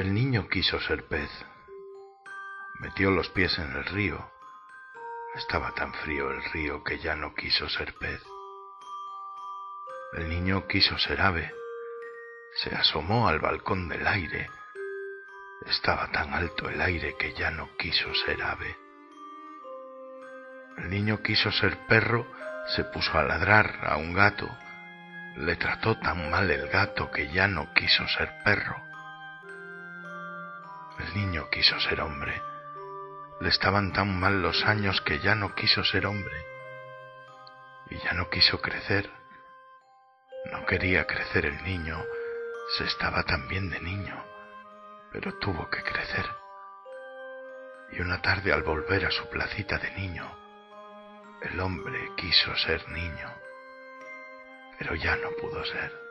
El niño quiso ser pez. Metió los pies en el río. Estaba tan frío el río que ya no quiso ser pez. El niño quiso ser ave. Se asomó al balcón del aire. Estaba tan alto el aire que ya no quiso ser ave. El niño quiso ser perro, se puso a ladrar a un gato. Le trató tan mal el gato que ya no quiso ser perro. El niño quiso ser hombre. Le estaban tan mal los años que ya no quiso ser hombre. Y ya no quiso crecer. No quería crecer el niño, se estaba tan bien de niño, pero tuvo que crecer. Y una tarde al volver a su placita de niño, el hombre quiso ser niño, pero ya no pudo ser.